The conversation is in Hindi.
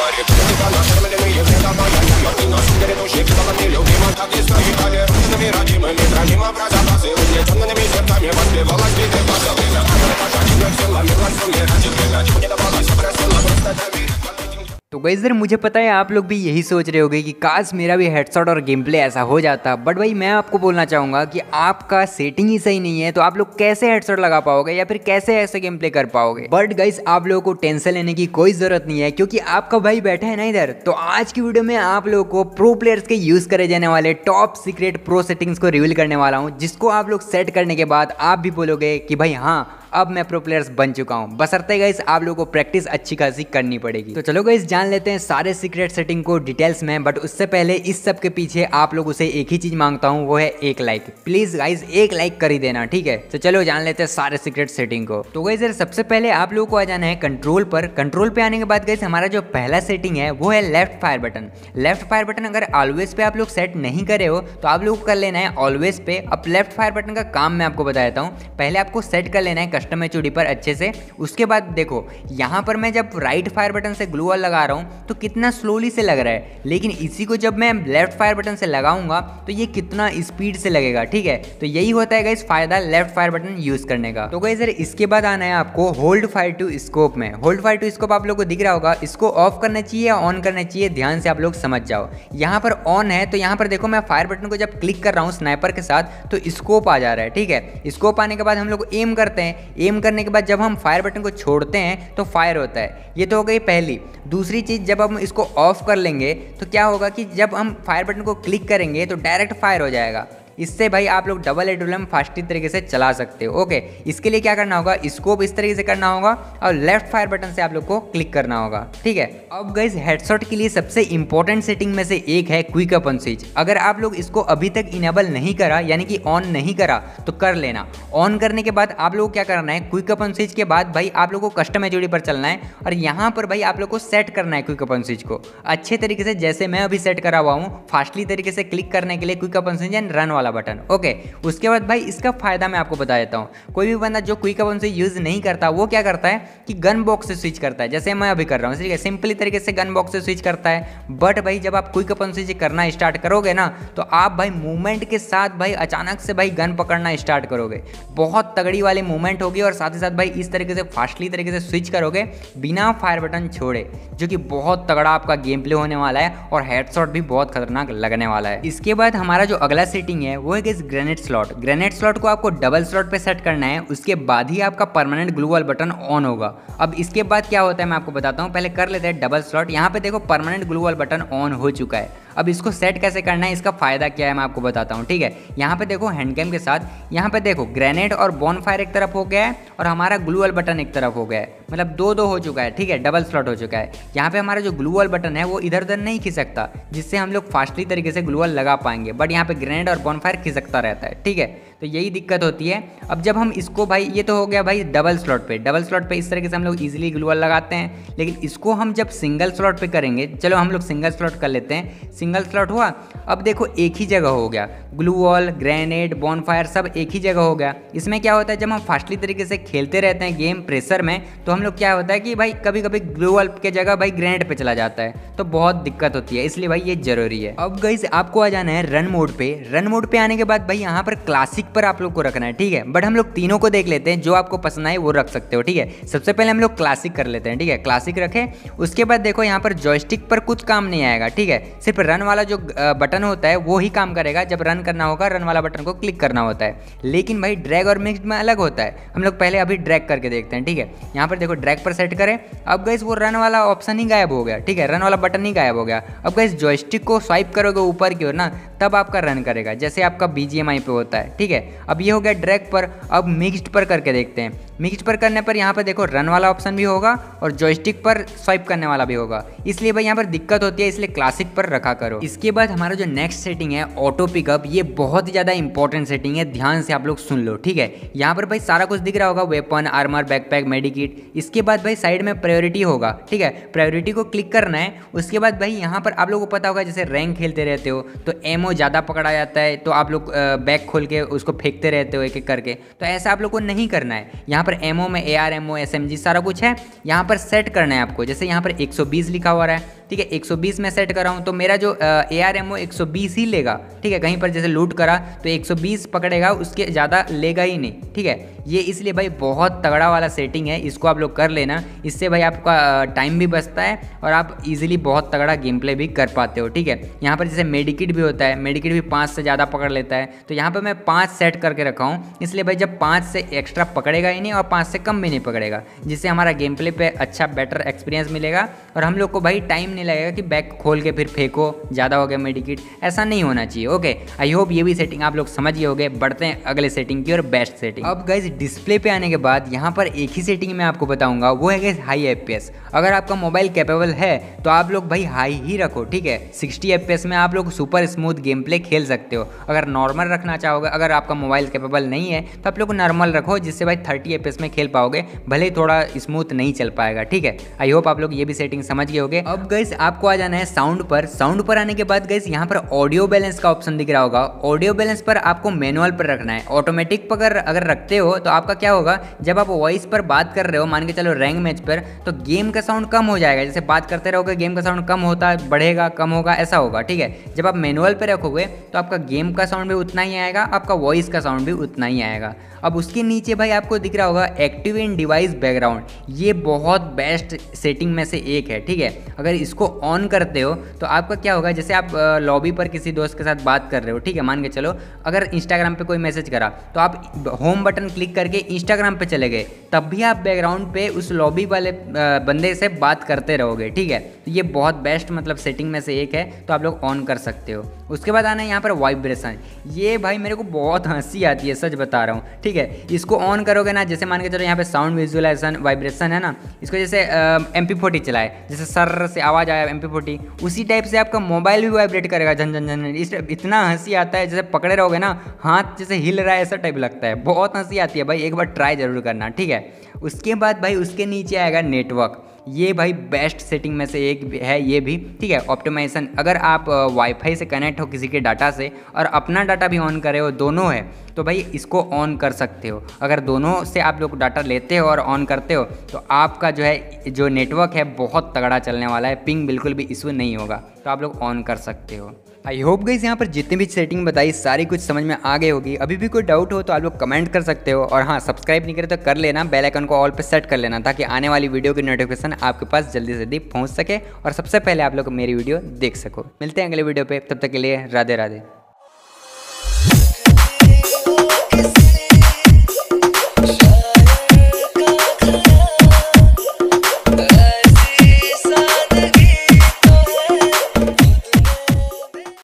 तो गाइस यार मुझे पता है आप लोग भी यही सोच रहे होगे कि काश मेरा भी हेडशॉट और गेम प्ले ऐसा हो जाता, बट भाई मैं आपको बोलना चाहूँगा कि आपका सेटिंग ही सही नहीं है, तो आप लोग कैसे हेडशॉट लगा पाओगे या फिर कैसे ऐसे गेम प्ले कर पाओगे। बट गाइस आप लोगों को टेंशन लेने की कोई जरूरत नहीं है, क्योंकि आपका भाई बैठा है ना इधर। तो आज की वीडियो में आप लोगों को प्रो प्लेयर्स के यूज करे जाने वाले टॉप सीक्रेट प्रो सेटिंग्स को रिवील करने वाला हूँ, जिसको आप लोग सेट करने के बाद आप भी बोलोगे कि भाई हाँ अब मैं प्रो प्लेयर्स बन चुका हूँ। बशर्ते गाइस आप लोगों को प्रैक्टिस अच्छी खासी करनी पड़ेगी। तो चलो गाइस जान लेते हैं सारे सीक्रेट सेटिंग को डिटेल्स में, बट उससे पहले इस सब के पीछे आप लोगों से एक ही चीज मांगता हूँ, वो है एक लाइक। प्लीज गाइस एक लाइक कर ही देना, ठीक है। तो चलो जान लेते हैं सारे सीक्रेट सेटिंग को। तो गाइस यार सबसे पहले आप लोगों को आ जाना है कंट्रोल पर। कंट्रोल पे आने के बाद गाइस हमारा जो पहला सेटिंग है वो है left fire button. Left fire button अगर ऑलवेज पे आप लोग सेट नहीं करे हो तो आप लोग कर लेना है ऑलवेज पे। अब लेफ्ट फायर बटन का काम मैं आपको बता देता हूँ। पहले आपको सेट कर लेना है कस्टम एचओडी पर अच्छे से। उसके बाद देखो यहाँ पर मैं जब राइट फायर बटन से ग्लू वॉल लगा रहा हूँ तो कितना स्लोली से लग रहा है, लेकिन इसी को जब मैं लेफ्ट फायर बटन से लगाऊंगा तो ये कितना स्पीड से लगेगा, ठीक है। तो यही होता है गाइस फायदा लेफ्ट फायर बटन यूज करने का। तो गाइस यार इसके बाद आना है आपको होल्ड फायर टू स्कोप में। होल्ड फायर टू स्कोप आप लोग को दिख रहा होगा, इसको ऑफ करना चाहिए या ऑन करना चाहिए, ध्यान से आप लोग समझ जाओ। यहाँ पर ऑन है तो यहाँ पर देखो मैं फायर बटन को जब क्लिक कर रहा हूँ स्नाइपर के साथ तो स्कोप आ जा रहा है, ठीक है। स्कोप आने के बाद हम लोग एम करते हैं। एम करने के बाद जब हम फायर बटन को छोड़ते हैं तो फायर होता है। ये तो हो गई पहली। दूसरी चीज जब हम इसको ऑफ कर लेंगे तो क्या होगा कि जब हम फायर बटन को क्लिक करेंगे तो डायरेक्ट फायर हो जाएगा। इससे भाई आप लोग डबल एडुलम फास्टी तरीके से चला सकते हो। ओके, इसके लिए क्या करना होगा, स्कोप इस तरीके से करना होगा और लेफ्ट फायर बटन से आप लोग को क्लिक करना होगा, ठीक है। अब गाइस हेडशॉट के लिए सबसे इंपॉर्टेंट सेटिंग में से एक है क्विक अपन स्विच। अगर आप लोग इसको अभी तक इनेबल नहीं करा यानी कि ऑन नहीं करा तो कर लेना। ऑन करने के बाद आप लोग को क्या करना है, क्विक अपन स्विच के बाद भाई आप लोग को कस्टम एचओडी पर चलना है और यहाँ पर भाई आप लोग को सेट करना है क्विक अपन स्विच को अच्छे तरीके से, जैसे मैं अभी सेट करा हुआ हूँ फास्टली तरीके से क्लिक करने के लिए quick weapon switch and run वाला बटन। ओके, उसके बाद भाई इसका फायदा मैं आपको बता देता हूँ। कोई भी बंदा जो क्विक अपन से यूज नहीं करता वो क्या करता है कि गन बॉक्स से स्विच करता है, जैसे मैं अभी कर रहा हूँ, ठीक है। सिंपली तरीके से गन बॉक्स से स्विच करता है। बट भाई जब आप क्विक अपन स्विच करना स्टार्ट करोगे ना तो आप भाई मूवमेंट के साथ भाई अचानक से भाई गन पकड़ना स्टार्ट करोगे। बहुत तगड़ी वाली मूवमेंट होगी और साथ ही साथ भाई इस तरीके से फास्टली तरीके से स्विच करोगे बिना फायर बटन छोड़े, जो कि बहुत तगड़ा आपका गेम प्ले होने वाला है और हेडशॉट भी बहुत खतरनाक लगने वाला है। इसके बाद हमारा जो अगला सेटिंग है वो है ग्रेनेड स्लॉट। ग्रेनेड स्लॉट को आपको डबल स्लॉट पे सेट करना है, उसके बाद ही आपका permanent glue wall button on होगा। अब इसके बाद क्या होता है मैं आपको बताता हूँ, पहले कर लेते हैं डबल स्लॉट। यहाँ पे देखो permanent glue wall button on हो चुका है। अब इसको सेट कैसे करना है, इसका फायदा क्या है मैं आपको बताता हूँ, ठीक है। यहाँ पे देखो हैंडकैम के साथ यहाँ पे देखो ग्रेनेड और बॉनफायर एक तरफ हो गया है और हमारा ग्लू वॉल बटन एक तरफ हो गया है, मतलब दो हो चुका है, ठीक है। डबल स्लॉट हो चुका है। यहाँ पे हमारा जो ग्लू वॉल बटन है वो इधर उधर नहीं खिसकता, जिससे हम लोग फास्टली तरीके से ग्लू वॉल लगा पाएंगे। बट यहाँ पे ग्रेनेड और बॉनफायर खिसकता रहता है, ठीक है। तो यही दिक्कत होती है। अब जब हम इसको भाई, ये तो हो गया भाई डबल स्लॉट पे। डबल स्लॉट पे इस तरीके से हम लोग इजीली ग्लू वॉल लगाते हैं, लेकिन इसको हम जब सिंगल स्लॉट पे करेंगे, चलो हम लोग सिंगल स्लॉट कर लेते हैं। सिंगल स्लॉट हुआ, अब देखो एक ही जगह हो गया, ग्लू वॉल, ग्रेनेड, बॉनफायर सब एक ही जगह हो गया। इसमें क्या होता है जब हम फास्टली तरीके से खेलते रहते हैं गेम प्रेशर में, तो हम लोग क्या होता है कि भाई कभी कभी ग्लू वॉल के जगह भाई ग्रेनेड पे चला जाता है, तो बहुत दिक्कत होती है। इसलिए भाई ये जरूरी है। अब गाइस आपको आ जाना है रन मोड पे। रन मोड पे आने के बाद भाई यहाँ पर क्लासिक पर आप लोग को रखना है, ठीक है। बट हम लोग तीनों को देख लेते हैं, जो आपको पसंद आए वो रख सकते हो, ठीक है। सबसे पहले हम लोग क्लासिक कर लेते हैं, ठीक है। क्लासिक रखे, उसके बाद देखो यहाँ पर जॉयस्टिक पर कुछ काम नहीं आएगा, ठीक है। सिर्फ रन वाला जो बटन होता है वो ही काम करेगा। जब रन करना होगा रन वाला बटन को क्लिक करना होता है, लेकिन भाई ड्रैग और मिक्स में अलग होता है। हम लोग पहले अभी ड्रैग करके देखते हैं, ठीक है। यहाँ पर देखो ड्रैग पर सेट करें। अब गाइस वो रन वाला ऑप्शन ही गायब हो गया, ठीक है। रन वाला बटन ही गायब हो गया। अब गाइस जॉयस्टिक को स्वाइप करोगे ऊपर की ओर ना, तब आपका रन करेगा, जैसे आपका BGMI पे होता है, ठीक है। अब ये हो गया ड्रैग पर। अब मिक्स्ड पर करके देखते हैं। मिक्स्ड पर करने पर यहाँ पर देखो रन वाला ऑप्शन भी होगा और जॉयस्टिक पर स्वाइप करने वाला भी होगा, इसलिए भाई यहाँ पर दिक्कत होती है, इसलिए क्लासिक पर रखा करो। इसके बाद हमारा जो नेक्स्ट सेटिंग है ऑटो पिकअप, ये बहुत ही ज़्यादा इंपॉर्टेंट सेटिंग है, ध्यान से आप लोग सुन लो, ठीक है। यहाँ पर भाई सारा कुछ दिख रहा होगा, वेपन, आर्मर, बैकपैक, मेडिकिट। इसके बाद भाई साइड में प्रायोरिटी होगा, ठीक है। प्रायोरिटी को क्लिक करना है। उसके बाद भाई यहाँ पर आप लोगों को पता होगा जैसे रैंक खेलते रहते हो तो एमओ ज़्यादा पकड़ा जाता है, तो आप लोग बैक खोल के उसको फेंकते रहते हो एक एक करके। तो ऐसा आप लोग को नहीं करना है। यहाँ पर एमओ में AR-MO SMG सारा कुछ है, यहाँ पर सेट करना है आपको। जैसे यहाँ पर 120 लिखा हुआ है, ठीक है, 120 में सेट कर रहा हूँ तो मेरा जो AR-MO 120 ही लेगा, ठीक है। कहीं पर जैसे लूट करा तो 120 पकड़ेगा, उसके ज़्यादा लेगा ही नहीं, ठीक है। ये इसलिए भाई बहुत तगड़ा वाला सेटिंग है, इसको आप लोग कर लेना। इससे भाई आपका टाइम भी बचता है और आप इजीली बहुत तगड़ा गेम प्ले भी कर पाते हो, ठीक है। यहाँ पर जैसे मेडिकिट भी होता है, मेडिकिट भी 5 से ज़्यादा पकड़ लेता है, तो यहाँ पर मैं 5 सेट करके रखा हूँ। इसलिए भाई जब 5 से एक्स्ट्रा पकड़ेगा ही नहीं और 5 से कम भी नहीं पकड़ेगा, जिससे हमारा गेम प्ले पे अच्छा बेटर एक्सपीरियंस मिलेगा और हम लोग को भाई टाइम नहीं लगेगा कि बैग खोल के फिर फेंको, ज़्यादा हो गया मेडिकिट, ऐसा नहीं होना चाहिए। ओके, आई होप ये भी सेटिंग आप लोग समझ गए होंगे। बढ़ते हैं अगले सेटिंग की और बेस्ट सेटिंग। अब गाइस डिस्प्ले पे आने के बाद यहाँ पर एक ही सेटिंग मैं आपको बताऊंगा, वो है गाइस हाई FPS। अगर आपका मोबाइल कैपेबल है तो आप लोग भाई हाई ही रखो, ठीक है। 60 FPS में आप लोग सुपर स्मूथ गेम प्ले खेल सकते हो। अगर नॉर्मल रखना चाहोगे, अगर आपका मोबाइल कैपेबल नहीं है तो आप लोग नॉर्मल रखो, जिससे भाई 30 FPS में खेल पाओगे, भले ही थोड़ा स्मूथ नहीं चल पाएगा, ठीक है। आई होप आप लोग ये भी सेटिंग समझ गए होंगे। अब गाइस आपको आ जाना है साउंड पर। साउंड पर आने के बाद गाइस यहाँ पर ऑडियो बैलेंस का ऑप्शन दिख रहा होगा। ऑडियो बैलेंस पर आपको मैनुअल पर रखना है। ऑटोमेटिक पर अगर रखते हो तो आपका क्या होगा, जब आप वॉइस पर बात कर रहे हो, मान के चलो रैंक मैच पर, तो गेम का साउंड कम हो जाएगा। जैसे बात करते रहोगे गेम का साउंड कम होता बढ़ेगा, कम होगा, ऐसा होगा, ठीक है। जब आप मैनुअल पे रखोगे तो आपका गेम का साउंड भी उतना ही आएगा, आपका वॉइस का साउंड भी उतना ही आएगा। अब उसके नीचे भाई आपको दिख रहा होगा एक्टिव इन डिवाइस बैकग्राउंड। ये बहुत बेस्ट सेटिंग में से एक है, ठीक है। अगर इसको ऑन करते हो तो आपका क्या होगा, जैसे आप लॉबी पर किसी दोस्त के साथ बात कर रहे हो, ठीक है, मान के चलो अगर इंस्टाग्राम पे कोई मैसेज करा तो आप होम बटन क्लिक करके इंस्टाग्राम पे चले गए, तब भी आप बैकग्राउंड पे उस लॉबी वाले बंदे से बात करते रहोगे, ठीक है। तो ये बहुत बेस्ट मतलब सेटिंग में से एक है, तो आप लोग ऑन कर सकते हो। उसके बाद आना है यहाँ पर वाइब्रेशन। ये भाई मेरे को बहुत हंसी आती है, सच बता रहा हूँ, ठीक है। इसको ऑन करोगे ना, जैसे मान के चलो यहाँ पे साउंड विजुअलाइजेशन वाइब्रेशन है ना, इसको जैसे MP40 चलाए, जैसे सर से आवाज़ आया MP40, उसी टाइप से आपका मोबाइल भी वाइब्रेट करेगा, झन झन झन। इस इतना हंसी आता है, जैसे पकड़े रहोगे ना हाथ जैसे हिल रहा है, ऐसा टाइप लगता है, बहुत हंसी आती है भाई। एक बार ट्राई जरूर करना, ठीक है। उसके बाद भाई उसके नीचे आएगा नेटवर्क। ये भाई बेस्ट सेटिंग में से एक है ये भी, ठीक है। ऑप्टिमाइजेशन, अगर आप वाईफाई से कनेक्ट हो किसी के डाटा से और अपना डाटा भी ऑन करे हो, दोनों है, तो भाई इसको ऑन कर सकते हो। अगर दोनों से आप लोग डाटा लेते हो और ऑन करते हो तो आपका जो है जो नेटवर्क है बहुत तगड़ा चलने वाला है, पिंग बिल्कुल भी इशू नहीं होगा, तो आप लोग ऑन कर सकते हो। आई होप गाइस यहाँ पर जितनी भी सेटिंग बताई सारी कुछ समझ में आ गई होगी। अभी भी कोई डाउट हो तो आप लोग कमेंट कर सकते हो, और हाँ, सब्सक्राइब नहीं करे तो कर लेना, बेल आइकन को ऑल पे सेट कर लेना, ताकि आने वाली वीडियो की नोटिफिकेशन आपके पास जल्दी से जल्दी पहुँच सके और सबसे पहले आप लोग मेरी वीडियो देख सको। मिलते हैं अगले वीडियो पे, तब तक के लिए राधे राधे।